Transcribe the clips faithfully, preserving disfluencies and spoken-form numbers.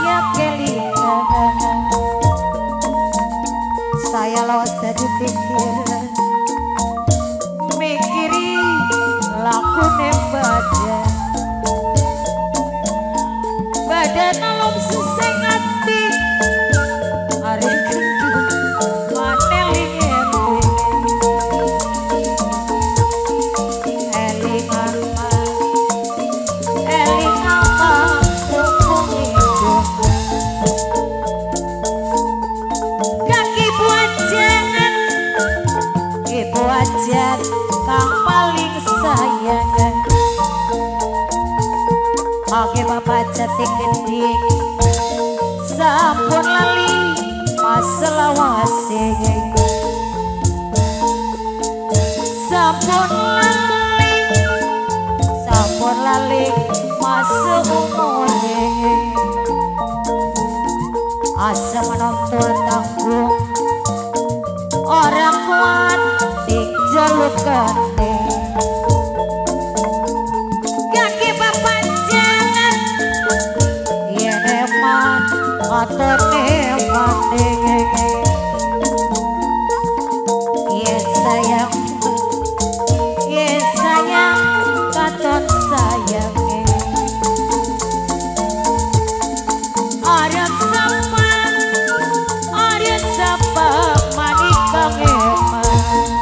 saya kelingan. Saya lawas dari pikir mikiri laku badan badan alam seseng hati hari gendut maneling eling ama eling ama hukum hidup kaki buat jangan ibu ajar kang paling sayang oke bapak jati gede sampun lali masalah wasih sampun lali sampun lali masa umur asa menonton tanggung orang kuat di jalur gede kaki bapak jangan ya neman atau neman ya sayang ya sayang katon sayang ada sapa ada sapa manikang eman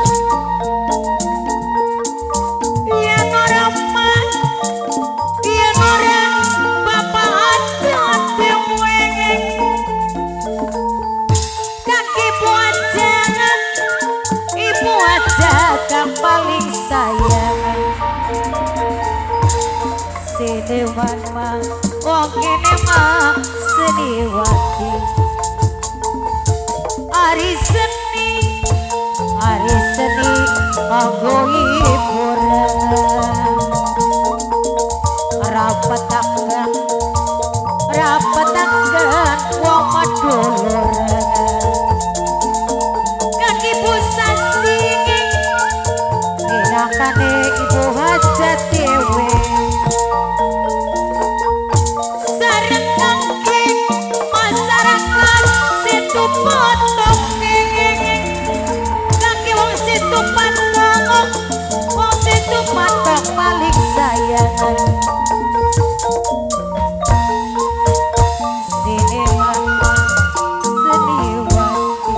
yang orang man yang orang bapak hati-hati wengeng kaki buat jangan ibu aja kang paling sayang sini mama wong ini mah seniwati hari seni hari seni kanggo hiburan rapat tangan rapat tangan wong madulur kaki busa singing enakane ibu hajat dewe sareng kaki masyarakat situ potong kaki wong situ potong wong situ potong paling sayang sini mama seniwati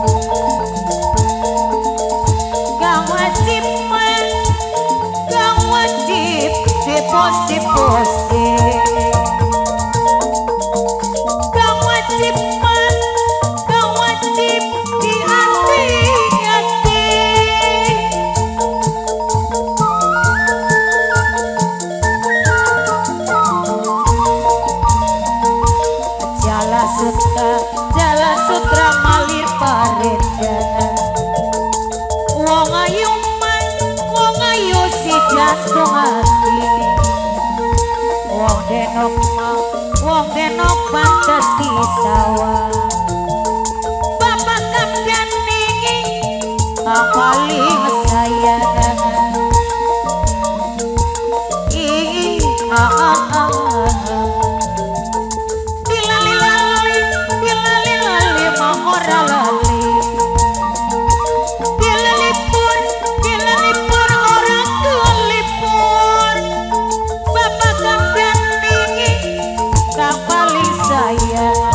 kang wajib man kang wajib diposti-posti kang wajib man kang wajib dihati-hati jala sutra jala sutra malir parendan wong ayu man wong ayu si jantung hati wong denok mau wong denok pantes di sawah bapak kampian niki kang paling sayang ih ah ah ah dilali-lali dilali-lali mau ora lali dilalipur dilalipur orang tua lipur bapak kampian niki kang paling sayang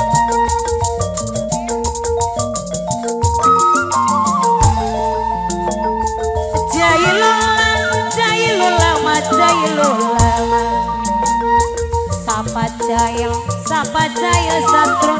jailulah jailulah ma jailulah sapa jail sapa jail satru